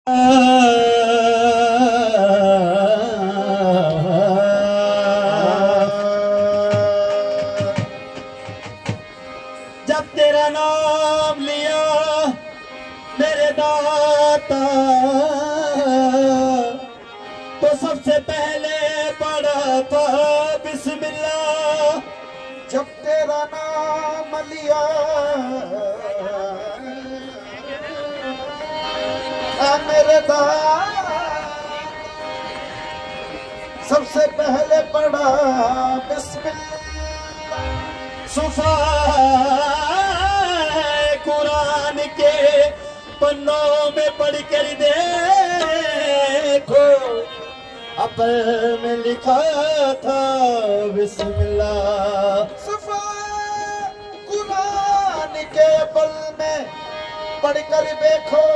जब तेरा नाम लिया मेरे दाता तो सबसे पहले पढ़ा था बिस्मिल्लाह। जब तेरा नाम लिया मेरे दाता सबसे पहले पढ़ा बिस्मिल्लाह। सुफा कुरान के पन्नों में पढ़ कर देखो अपर में लिखा था बिस्मिल्लाह। सुफा कुरान के पल में पढ़ कर देखो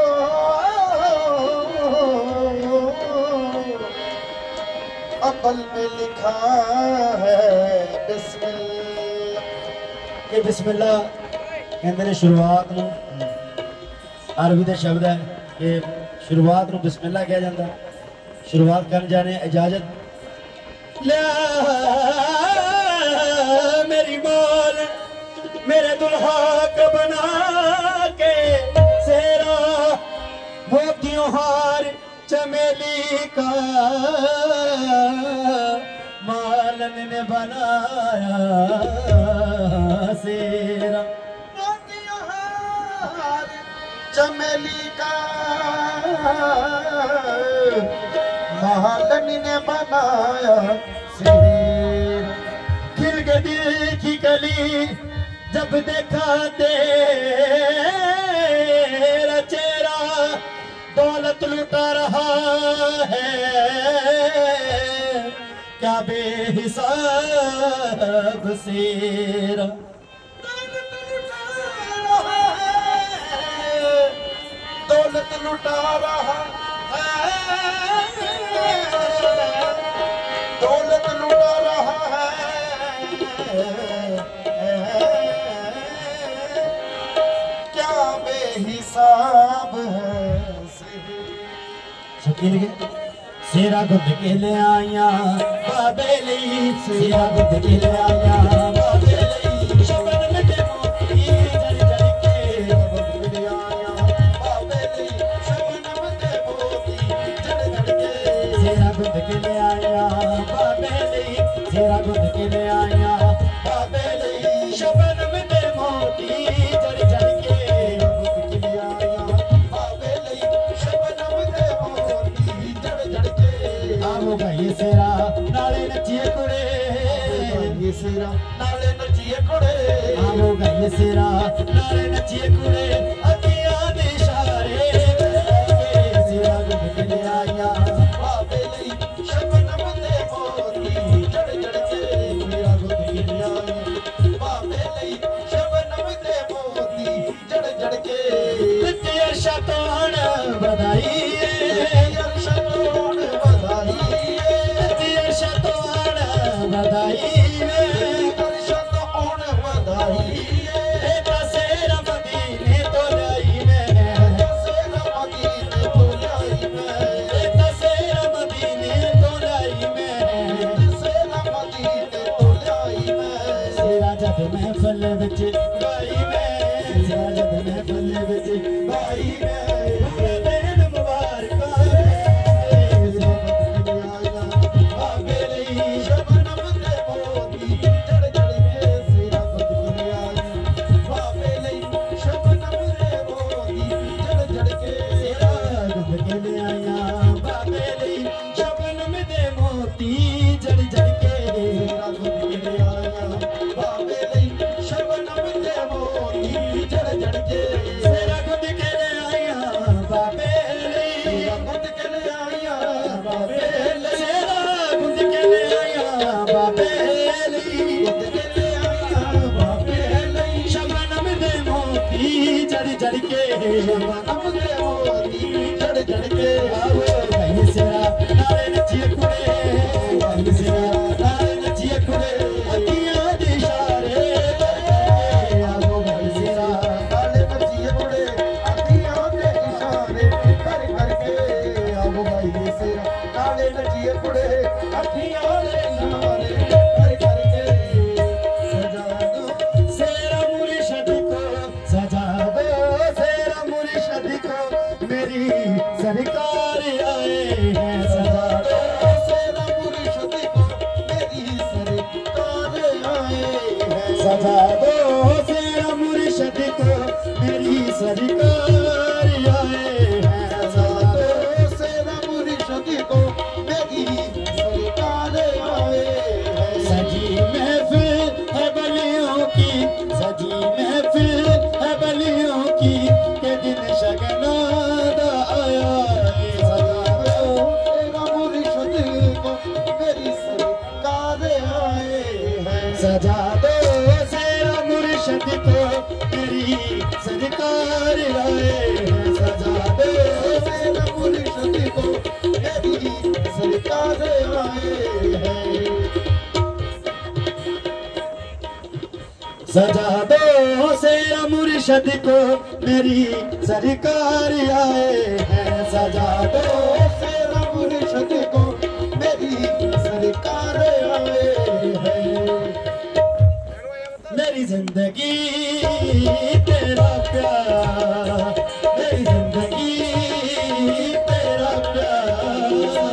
अकल में लिखा है बिस्मिल्लाह। ये बिस्मिल्लाह कहते ने शुरुआत नूं अरबी का शब्द है कि शुरुआत नूं बिस्मिल्लाह कहा जाता। शुरुआत कर जाने इजाजत ला मेरी मौल मेरे दुल्हा का बना के सेहरा मोतियों हार चमेली का मालन ने बनाया सेहरा। मोतियों हार चमेली का मालन ने बनाया सेहरा। खिल गई दिल की कली जब देखा तेरा चेहरा दौलत लुटा रहा है क्या बेहिसाब सेरा। दौलत लुटा रहा है दौलत लुटा रहा है क्या बेहिसाब है शकील के सेरा गुद के ले आया बाबेली सेरा गुद के ले आया बाबेली शबन में के मोती जड़ जड़ के गुद के ले आया बाबेली शबन में के मोती जड़ जड़ के सेरा गुद के ले आया बाबेली सेरा गुद के ले आया बाबेली शबन में के मोती जड़ जड़ के गुद के ले आया बाबेली शबन में के मोती जड़ जड़ के आओगा ये सेरा नाले नचिए कुड़े ये सेरा नाले नचिए कुड़े आओगा ये सेरा नाले नचिए कुड़े अखियां दे इशारे सेरा गुद के ले आया बाबेली शबनम दे मोती जड़ जड़ के सेरा गुद के ले आया बाबेली शबनम दे मोती जड़ जड़ के तेरे शतान बधाई महफल विच भाई मैं जद महफल विच भाई मैं पूरे दिन मुबारक बाबेली शबनम दे मोती जड़ जड़ के सेरा गुद के ले आया बाबेली शबनम दे मोती जड़ जड़ के सेरा गुद के ले आया बाबेली शबनम दे मोती जड़ जड़ के सेरा गुद के ले आया बाबेली शबनम दे मोती जड़ जड़ के सेरा गुद के ले आया बाबेली गुद के ले आया बाबेली सेरा गुद के ले आया बाबेली गुद के ले आया बाबेली शबनम दे मोती जड़ जड़ के शबनम दे मोती जड़ जड़ के आओ भाई सेरा नाले नचिए कुड़े भाई सेरा नाले नचिए कुड़े अखियां दे इशारे आओ भाई सेरा नाले नचिए कुड़े अखियां दे इशारे कर कर के अखियों ने नारे कर करके सजा दो सेरा मुर्शद को सजा दो, सेरा मुर्शद को मेरी सरकार आए हैं, सजा दो सेरा मुर्शद को मेरी सरकार आए हैं सजा दो, सेरा मुर्शद को मेरी सरकार आए हैं, सजा दो सेरा मुर्शद को मेरी सरकार आए हैं सजी महफिल है बलियों की, सजी महफिल है बलियों की, के दिन शगनादा आया है, सजा दो तेरा मुर्शद को मेरी सरकार आए हैं सजा दो सेरा मुर्शद को मेरी सरकार आए हैं, सजा दो तेरा मुर्शद को मेरी सरकार आए हैं सजा दो सेरा मुर्शद को मेरी सरकार आए हैं, सजा दो तेरा मुर्शद को मेरी सरकार आए हैं मेरी जिंदगी तेरा प्यार, मेरी जिंदगी तेरा प्यार,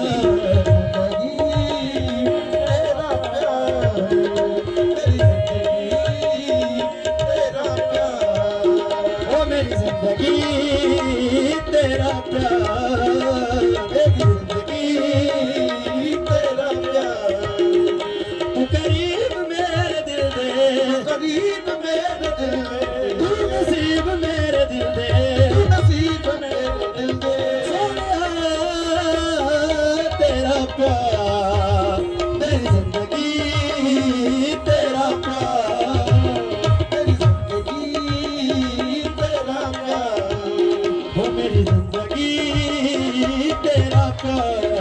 तेरा प्यार मेरी जिंदगी तेरा प्यार ओ मेरी जिंदगी तेरा प्यार, मेरी जिंदगी तेरा प्यार तू करीब मेरे दिल दे, करीब मेरे दिल में तू नसीब मेरे दिल दे, तू नसीब मेरे दिल दे सोनिया तेरा प्यार, मेरी जिंदगी तेरा प्यार, मेरी जिंदगी तेरा प्यार ओ मेरी जिंदगी तेरा प्यार।